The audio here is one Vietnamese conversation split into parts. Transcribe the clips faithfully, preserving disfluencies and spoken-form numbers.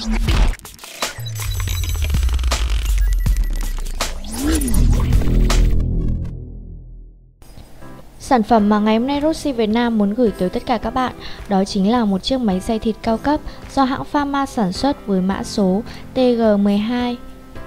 Sản phẩm mà ngày hôm nay Roxy Việt Nam muốn gửi tới tất cả các bạn đó chính là một chiếc máy xay thịt cao cấp do hãng Pharma sản xuất với mã số T G mười hai.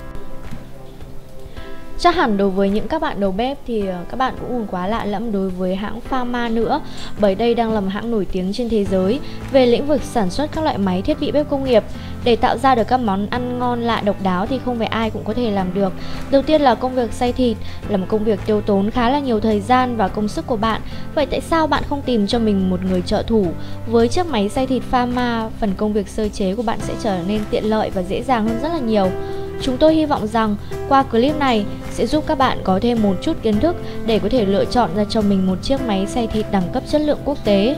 Chắc hẳn đối với những các bạn đầu bếp thì các bạn cũng không quá lạ lẫm đối với hãng Pharma nữa, bởi đây đang là một hãng nổi tiếng trên thế giới về lĩnh vực sản xuất các loại máy thiết bị bếp công nghiệp. Để tạo ra được các món ăn ngon lạ độc đáo thì không phải ai cũng có thể làm được. Đầu tiên là công việc xay thịt là một công việc tiêu tốn khá là nhiều thời gian và công sức của bạn. Vậy tại sao bạn không tìm cho mình một người trợ thủ? Với chiếc máy xay thịt Pharma, phần công việc sơ chế của bạn sẽ trở nên tiện lợi và dễ dàng hơn rất là nhiều. Chúng tôi hy vọng rằng qua clip này sẽ giúp các bạn có thêm một chút kiến thức để có thể lựa chọn ra cho mình một chiếc máy xay thịt đẳng cấp chất lượng quốc tế.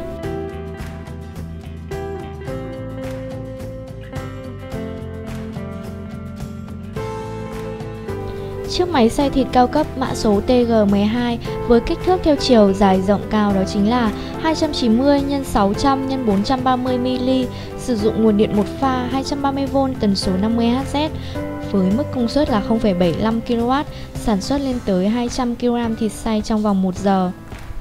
Chiếc máy xay thịt cao cấp mã số T G mười hai với kích thước theo chiều dài rộng cao đó chính là hai trăm chín mươi nhân sáu trăm nhân bốn trăm ba mươi mi-li-mét, sử dụng nguồn điện một pha hai trăm ba mươi vôn tần số năm mươi héc với mức công suất là không phẩy bảy mươi lăm ki lô oát, sản xuất lên tới hai trăm ki lô gam thịt xay trong vòng một giờ.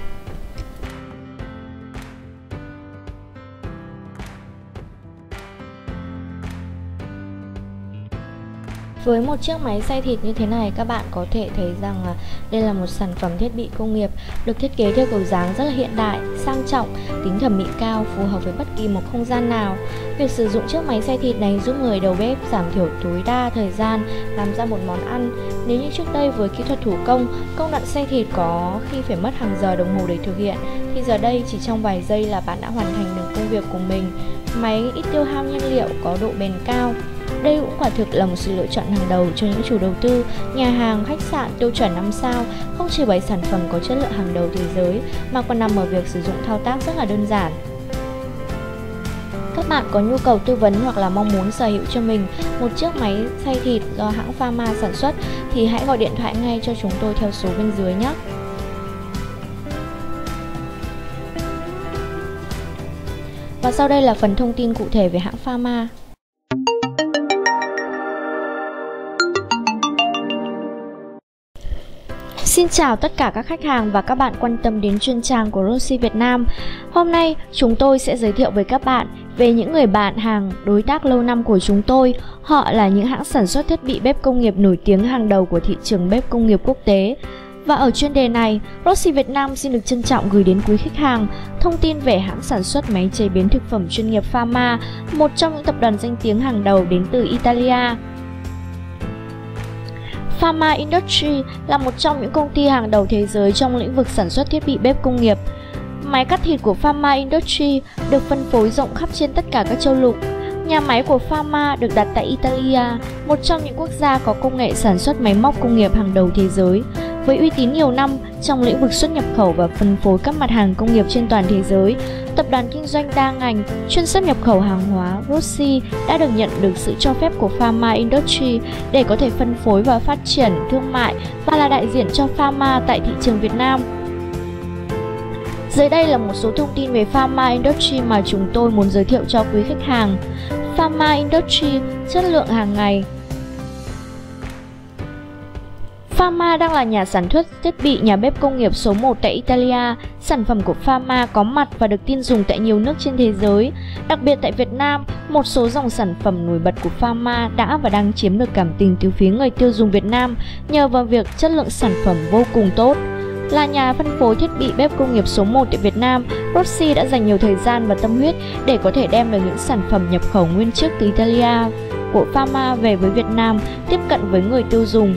Với một chiếc máy xay thịt như thế này, các bạn có thể thấy rằng là đây là một sản phẩm thiết bị công nghiệp được thiết kế theo kiểu dáng rất là hiện đại, sang trọng, tính thẩm mỹ cao, phù hợp với bất kỳ một không gian nào. Việc sử dụng chiếc máy xay thịt này giúp người đầu bếp giảm thiểu tối đa thời gian làm ra một món ăn. Nếu như trước đây với kỹ thuật thủ công, công đoạn xay thịt có khi phải mất hàng giờ đồng hồ để thực hiện, thì giờ đây chỉ trong vài giây là bạn đã hoàn thành được công việc của mình. Máy ít tiêu hao nhiên liệu, có độ bền cao. Đây cũng quả thực là một sự lựa chọn hàng đầu cho những chủ đầu tư, nhà hàng, khách sạn tiêu chuẩn năm sao, không chỉ bởi sản phẩm có chất lượng hàng đầu thế giới mà còn nằm ở việc sử dụng thao tác rất là đơn giản. Các bạn có nhu cầu tư vấn hoặc là mong muốn sở hữu cho mình một chiếc máy xay thịt do hãng Pharma sản xuất thì hãy gọi điện thoại ngay cho chúng tôi theo số bên dưới nhé. Và sau đây là phần thông tin cụ thể về hãng Pharma. Xin chào tất cả các khách hàng và các bạn quan tâm đến chuyên trang của Roxy Việt Nam. Hôm nay chúng tôi sẽ giới thiệu với các bạn về những người bạn hàng, đối tác lâu năm của chúng tôi. Họ là những hãng sản xuất thiết bị bếp công nghiệp nổi tiếng hàng đầu của thị trường bếp công nghiệp quốc tế. Và ở chuyên đề này, Roxy Việt Nam xin được trân trọng gửi đến quý khách hàng thông tin về hãng sản xuất máy chế biến thực phẩm chuyên nghiệp Pharma, một trong những tập đoàn danh tiếng hàng đầu đến từ Italia. Pharma Industry là một trong những công ty hàng đầu thế giới trong lĩnh vực sản xuất thiết bị bếp công nghiệp. Máy cắt thịt của Pharma Industry được phân phối rộng khắp trên tất cả các châu lục. Nhà máy của Pharma được đặt tại Italia, một trong những quốc gia có công nghệ sản xuất máy móc công nghiệp hàng đầu thế giới. Với uy tín nhiều năm trong lĩnh vực xuất nhập khẩu và phân phối các mặt hàng công nghiệp trên toàn thế giới, tập đoàn kinh doanh đa ngành chuyên xuất nhập khẩu hàng hóa Roxy đã được nhận được sự cho phép của Pharma Industry để có thể phân phối và phát triển thương mại và là đại diện cho Pharma tại thị trường Việt Nam. Dưới đây là một số thông tin về Pharma Industry mà chúng tôi muốn giới thiệu cho quý khách hàng. Pharma Industry, chất lượng hàng ngày. Pharma đang là nhà sản xuất thiết bị nhà bếp công nghiệp số một tại Italia. Sản phẩm của Pharma có mặt và được tin dùng tại nhiều nước trên thế giới. Đặc biệt tại Việt Nam, một số dòng sản phẩm nổi bật của Pharma đã và đang chiếm được cảm tình từ phía người tiêu dùng Việt Nam nhờ vào việc chất lượng sản phẩm vô cùng tốt. Là nhà phân phối thiết bị bếp công nghiệp số một tại Việt Nam, Roxy đã dành nhiều thời gian và tâm huyết để có thể đem được những sản phẩm nhập khẩu nguyên chiếc từ Italia của Pharma về với Việt Nam, tiếp cận với người tiêu dùng.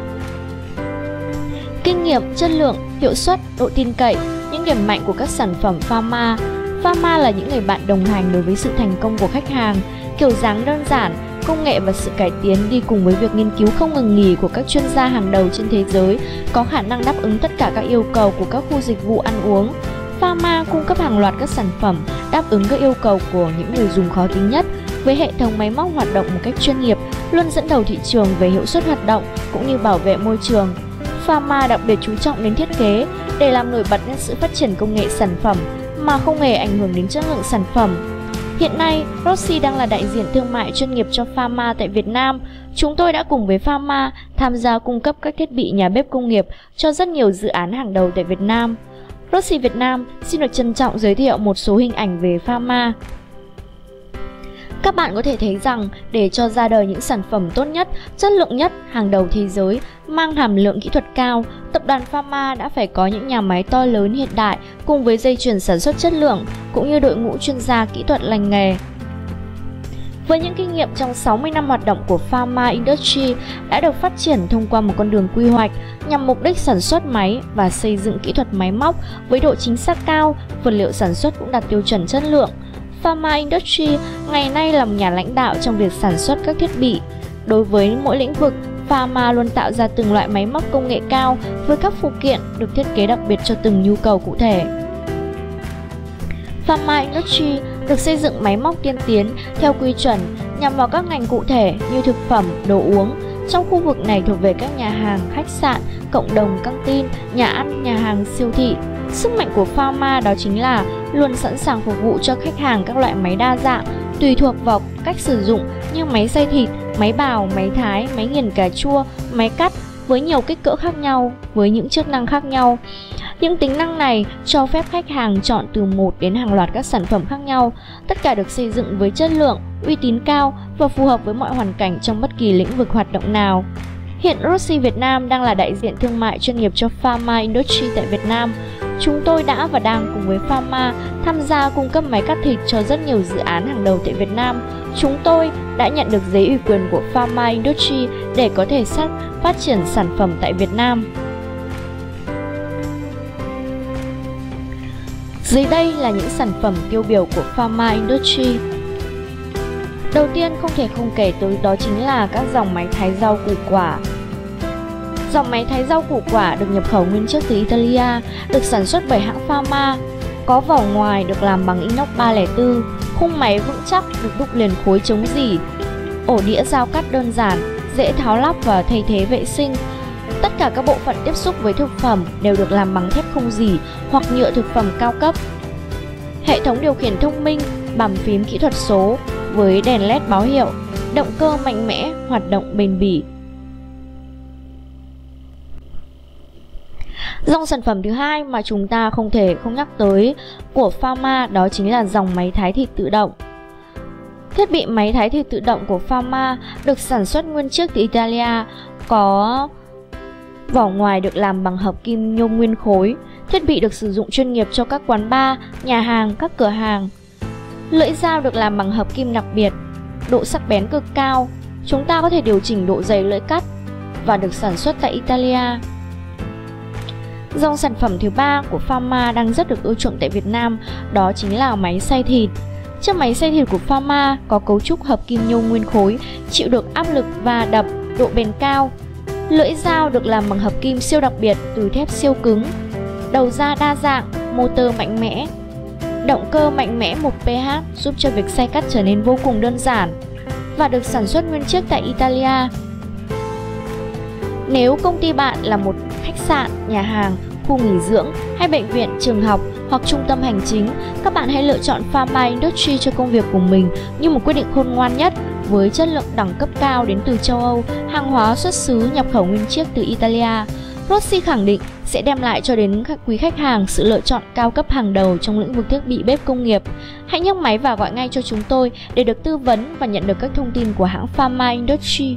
Kinh nghiệm, chất lượng, hiệu suất, độ tin cậy, những điểm mạnh của các sản phẩm Pharma. Pharma là những người bạn đồng hành đối với sự thành công của khách hàng. Kiểu dáng đơn giản, công nghệ và sự cải tiến đi cùng với việc nghiên cứu không ngừng nghỉ của các chuyên gia hàng đầu trên thế giới có khả năng đáp ứng tất cả các yêu cầu của các khu dịch vụ ăn uống. Pharma cung cấp hàng loạt các sản phẩm đáp ứng các yêu cầu của những người dùng khó tính nhất với hệ thống máy móc hoạt động một cách chuyên nghiệp, luôn dẫn đầu thị trường về hiệu suất hoạt động cũng như bảo vệ môi trường. Pharma đặc biệt chú trọng đến thiết kế để làm nổi bật lên sự phát triển công nghệ sản phẩm mà không hề ảnh hưởng đến chất lượng sản phẩm. Hiện nay, Rossi đang là đại diện thương mại chuyên nghiệp cho Pharma tại Việt Nam. Chúng tôi đã cùng với Pharma tham gia cung cấp các thiết bị nhà bếp công nghiệp cho rất nhiều dự án hàng đầu tại Việt Nam. Rossi Việt Nam xin được trân trọng giới thiệu một số hình ảnh về Pharma. Các bạn có thể thấy rằng để cho ra đời những sản phẩm tốt nhất, chất lượng nhất, hàng đầu thế giới, mang hàm lượng kỹ thuật cao, tập đoàn Pharma đã phải có những nhà máy to lớn hiện đại cùng với dây chuyền sản xuất chất lượng, cũng như đội ngũ chuyên gia kỹ thuật lành nghề. Với những kinh nghiệm trong sáu mươi năm hoạt động của Pharma Industry đã được phát triển thông qua một con đường quy hoạch nhằm mục đích sản xuất máy và xây dựng kỹ thuật máy móc với độ chính xác cao, vật liệu sản xuất cũng đạt tiêu chuẩn chất lượng. Pharma Industry ngày nay là một nhà lãnh đạo trong việc sản xuất các thiết bị. Đối với mỗi lĩnh vực, Pharma luôn tạo ra từng loại máy móc công nghệ cao với các phụ kiện được thiết kế đặc biệt cho từng nhu cầu cụ thể. Pharma Industry được xây dựng máy móc tiên tiến theo quy chuẩn nhằm vào các ngành cụ thể như thực phẩm, đồ uống. Trong khu vực này thuộc về các nhà hàng, khách sạn, cộng đồng, căng tin, nhà ăn, nhà hàng, siêu thị. Sức mạnh của Pharma đó chính là luôn sẵn sàng phục vụ cho khách hàng các loại máy đa dạng, tùy thuộc vào cách sử dụng như máy xay thịt, máy bào, máy thái, máy nghiền cà chua, máy cắt với nhiều kích cỡ khác nhau, với những chức năng khác nhau. Những tính năng này cho phép khách hàng chọn từ một đến hàng loạt các sản phẩm khác nhau, tất cả được xây dựng với chất lượng, uy tín cao và phù hợp với mọi hoàn cảnh trong bất kỳ lĩnh vực hoạt động nào. Hiện Rossi Việt Nam đang là đại diện thương mại chuyên nghiệp cho Pharma Industry tại Việt Nam. Chúng tôi đã và đang cùng với Pharma tham gia cung cấp máy cắt thịt cho rất nhiều dự án hàng đầu tại Việt Nam. Chúng tôi đã nhận được giấy ủy quyền của Pharma Industry để có thể sát phát triển sản phẩm tại Việt Nam. Dưới đây là những sản phẩm tiêu biểu của Pharma Industry. Đầu tiên không thể không kể tới đó chính là các dòng máy thái rau củ quả. Dòng máy thái rau củ quả được nhập khẩu nguyên chiếc từ Italia, được sản xuất bởi hãng Pharma, có vỏ ngoài được làm bằng inox ba không bốn, khung máy vững chắc được đúc liền khối chống rỉ, ổ đĩa dao cắt đơn giản, dễ tháo lắp và thay thế vệ sinh. Tất cả các bộ phận tiếp xúc với thực phẩm đều được làm bằng thép không rỉ hoặc nhựa thực phẩm cao cấp. Hệ thống điều khiển thông minh, bàn phím kỹ thuật số với đèn led báo hiệu, động cơ mạnh mẽ, hoạt động bền bỉ. Dòng sản phẩm thứ hai mà chúng ta không thể không nhắc tới của Pharma đó chính là dòng máy thái thịt tự động. Thiết bị máy thái thịt tự động của Pharma được sản xuất nguyên chiếc từ Italia, có vỏ ngoài được làm bằng hợp kim nhôm nguyên khối. Thiết bị được sử dụng chuyên nghiệp cho các quán bar, nhà hàng, các cửa hàng. Lưỡi dao được làm bằng hợp kim đặc biệt, độ sắc bén cực cao. Chúng ta có thể điều chỉnh độ dày lưỡi cắt và được sản xuất tại Italia. Dòng sản phẩm thứ ba của Pharma đang rất được ưa chuộng tại Việt Nam, đó chính là máy xay thịt. Chiếc máy xay thịt của Pharma có cấu trúc hợp kim nhôm nguyên khối, chịu được áp lực va đập, độ bền cao. Lưỡi dao được làm bằng hợp kim siêu đặc biệt từ thép siêu cứng. Đầu ra đa dạng, motor mạnh mẽ. Động cơ mạnh mẽ một pH giúp cho việc xay cắt trở nên vô cùng đơn giản và được sản xuất nguyên chiếc tại Italia. Nếu công ty bạn là một khách sạn, nhà hàng, khu nghỉ dưỡng hay bệnh viện, trường học hoặc trung tâm hành chính, các bạn hãy lựa chọn Pharma Industry cho công việc của mình như một quyết định khôn ngoan nhất. Với chất lượng đẳng cấp cao đến từ châu Âu, hàng hóa xuất xứ nhập khẩu nguyên chiếc từ Italia, Rossi khẳng định sẽ đem lại cho đến các quý khách hàng sự lựa chọn cao cấp hàng đầu trong lĩnh vực thiết bị bếp công nghiệp. Hãy nhấc máy và gọi ngay cho chúng tôi để được tư vấn và nhận được các thông tin của hãng Pharma Industry.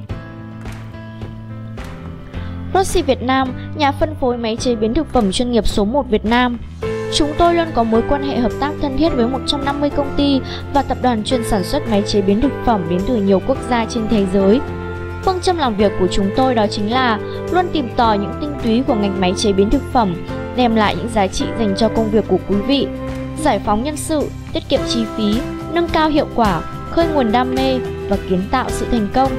Rossi Việt Nam, nhà phân phối máy chế biến thực phẩm chuyên nghiệp số một Việt Nam. Chúng tôi luôn có mối quan hệ hợp tác thân thiết với một trăm năm mươi công ty và tập đoàn chuyên sản xuất máy chế biến thực phẩm đến từ nhiều quốc gia trên thế giới. Phương châm làm việc của chúng tôi đó chính là luôn tìm tòi những tinh túy của ngành máy chế biến thực phẩm, đem lại những giá trị dành cho công việc của quý vị, giải phóng nhân sự, tiết kiệm chi phí, nâng cao hiệu quả, khơi nguồn đam mê và kiến tạo sự thành công.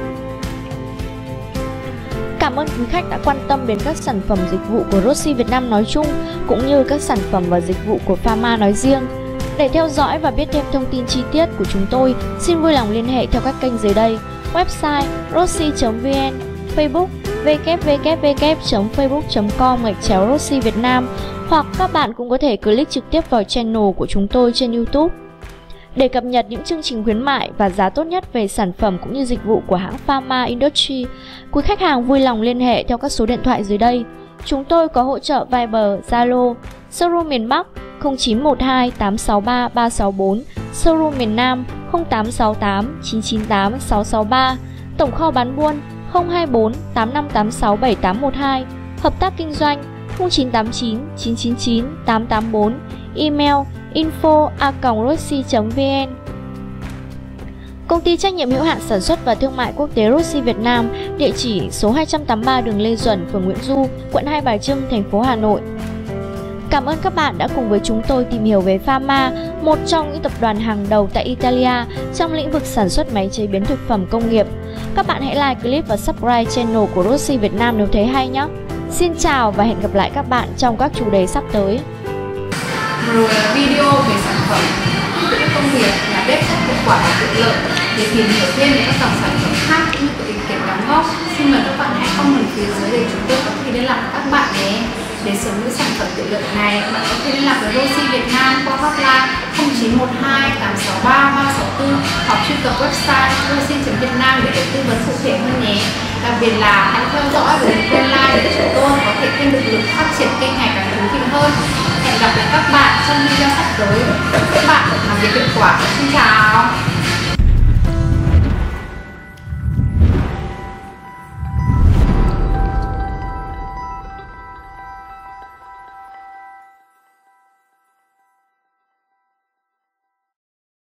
Cảm ơn quý khách đã quan tâm đến các sản phẩm dịch vụ của Rossi Việt Nam nói chung, cũng như các sản phẩm và dịch vụ của Pharma nói riêng. Để theo dõi và biết thêm thông tin chi tiết của chúng tôi, xin vui lòng liên hệ theo các kênh dưới đây: website rossi chấm vn, Facebook w w w chấm facebook chấm com gạch chéo Rossi Việt Nam, hoặc các bạn cũng có thể click trực tiếp vào channel của chúng tôi trên YouTube. Để cập nhật những chương trình khuyến mại và giá tốt nhất về sản phẩm cũng như dịch vụ của hãng Pharma Industry, quý khách hàng vui lòng liên hệ theo các số điện thoại dưới đây. Chúng tôi có hỗ trợ Viber, Zalo, showroom miền Bắc không chín một hai tám sáu ba ba sáu bốn, showroom miền Nam không tám sáu tám chín chín tám sáu sáu ba, tổng kho bán buôn không hai bốn tám năm tám sáu bảy tám một hai, hợp tác kinh doanh không chín tám chín chín chín chín tám tám bốn, email info a còng roxy chấm vn. Công ty trách nhiệm hữu hạn sản xuất và thương mại quốc tế Roxy Việt Nam, địa chỉ số hai trăm tám mươi ba đường Lê Duẩn, phường Nguyễn Du, quận Hai Bà Trưng, thành phố Hà Nội. Cảm ơn các bạn đã cùng với chúng tôi tìm hiểu về Pharma, một trong những tập đoàn hàng đầu tại Italia trong lĩnh vực sản xuất máy chế biến thực phẩm công nghiệp. Các bạn hãy like clip và subscribe channel của Roxy Việt Nam nếu thấy hay nhé. Xin chào và hẹn gặp lại các bạn trong các chủ đề sắp tới. Rồi video về sản phẩm thiết bị công nghiệp là bếp rất hiệu quả và tiện lợi. Để tìm hiểu thêm về các dòng sản phẩm khác cũng như có ý kiến đóng góp, xin mời các bạn hãy comment phía dưới để chúng tôi có thể liên lạc với các bạn nhé. Để sở hữu sản phẩm tiện lợi này, bạn có thể liên lạc với Roxy Việt Nam qua hotline không chín một hai tám sáu ba ba sáu bốn hoặc truy cập website roxy chấm việt nam để được tư vấn cụ thể hơn nhé. Đặc biệt là hãy theo dõi và đừng quên like để chúng tôi có thể thêm động lực phát triển kênh ngày càng thú vị hơn. Hẹn gặp lại các bạn trong video sắp tới. Chúc các bạn làm việc hiệu quả. Xin chào.